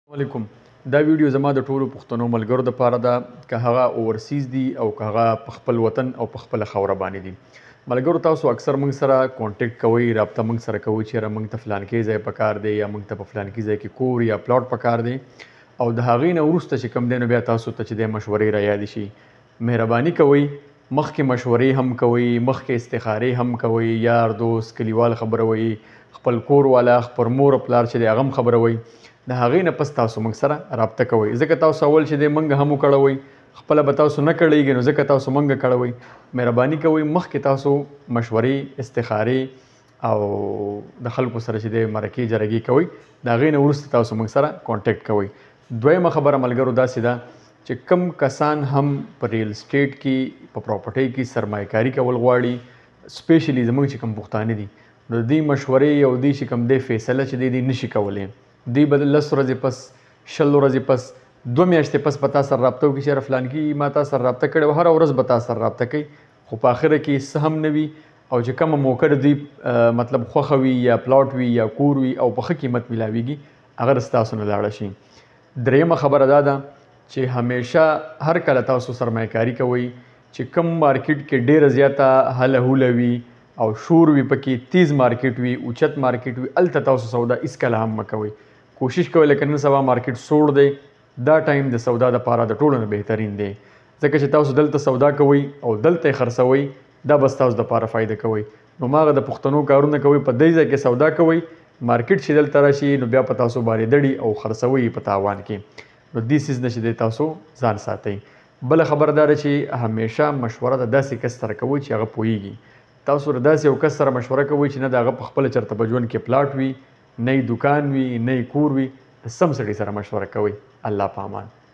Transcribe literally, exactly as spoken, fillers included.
علیکم. دا ویډیو زما د ټولو پښتنو ملګرو دپاره ده، که هغه اوورسیز دي او که هغه په خپل وطن او په خپله خاوره باندې دي. ملګرو تاسو اکثر موږ سره کانټیکټ کوئ، رابطه موږ سره کوئ چې یاره موږ ته فلانکې ځای پکار دی یا موږ ته په فلانکې ځای کې کور یا پلاټ پکار دی، او د هغې نه وروسته چې کوم دی نو بیا تاسو ته چې دی مشورې را یادې شي. مهرباني کوئ مخکې مشورې هم کوئ، مخکې استخارې هم کوئ، یار دوست کلیوال خبروئ، خپل کور والا خپل مور پلار چې دی هغه هم خبروئ. د هغې نه پس تاسو موږ سره رابطه کوئ، ځکه تاسو اول چې دی موږ هم وکړوئ، خپله به تاسو نه کړئږئ نو ځکه تاسو موږ کړوئ. مهرباني کوئ مخکې تاسو مشورې استخارې او د خلکو سره چې دی مرکې جرګې کوئ، د هغې نه وروسته تاسو موږ سره کانټیکټ کوئ. دویمه خبره ملګرو داسې ده چې کم کسان هم په ریل اسټیټ کې په پراپرټۍ کې سرمایه کاري کول غواړي، سپیشلی زموږ چې کوم پښتانه دي، نو د دې مشورې او دې چې کوم دی فیصله چې دی دی نشي کولی. دوی به لس ورځې پس، شل ورځې پس، دوه میاشتې پس به تا سره رابطه وکړي چې یاره فلانکي ما تا سره رابطه کړې وه، هره ورځ به تا سره رابطه کوي، خو په آخره کې څه هم نه وي، او چې کومه موقع د دوی مطلب خوښه وي یا پلاټ وي یا کور وي او په ښه قیمت میلاویږي، هغه ستاسو نه لاړه شي. درېیمه خبره دا ده چې همیشه هر کله تاسو سرمایه کاري کوئ چې کم مارکیټ کې ډېره زیاته هله هوله وي او شور وي پکې، تیز مارکیټ وي، اوچت مارکیټ وي، هلته تاسو سودا هېڅکله هم مه کوئ. کوشش کوئ لکه نن سبا مارکیټ سوړ دی، دا ټایم د سودا دپاره د ټولو نه بهترین دی، ځکه چې تاسو دلته سودا کوئ او دلته یې خرڅوئ، دا به ستاسو دپاره فایده کوئ. نو هماغه د پښتنو کارونه کوئ، په دې ځای کې سودا کوئ، مارکیټ چې دلته راشي نو بیا په تاسو باندې دړي او خرڅوئ یې په تاوان کې. نو دې څیز نه چې دی تاسو ځان ساتئ. بله خبره دا ده چې همیشه مشوره د داسې کس سره کوئ چې هغه پوهیږي. تاسو د داسې یو کس سره مشوره کوئ چې نه د هغه په خپله چېرته په ژوند کې پلاټ وي، نه یې دوکان وي، نه یې کور وي، د سم سړي سره مشوره کوئ. الله په امان.